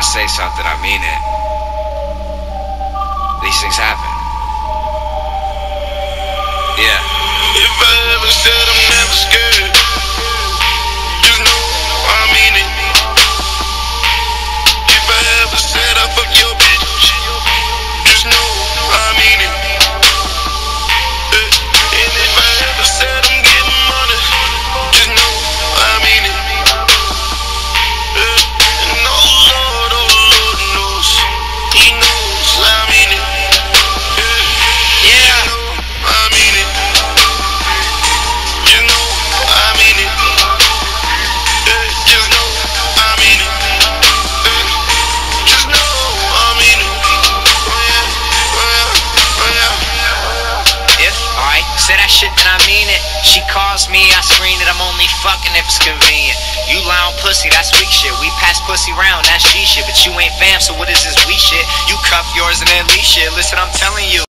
I say something, I mean it. These things happen. Yeah. If I ever said I'm never scared, just know I mean it. If I ever said I fuck your bitch, just know I mean it. And if I ever said I'm getting money, just know I mean it. And oh Lord knows, He knows I mean it. Yeah, I mean it. You know I mean it. Just know I mean it. Just know I mean it. If I say that shit, then I mean it. She calls me, I screen it. I'm only fucking if it's convenient. You lie on pussy, that's weak shit. We pass pussy round, that's G shit. But you ain't fam, so what is this we shit? You cuff yours and then leash shit. Listen, I'm telling you.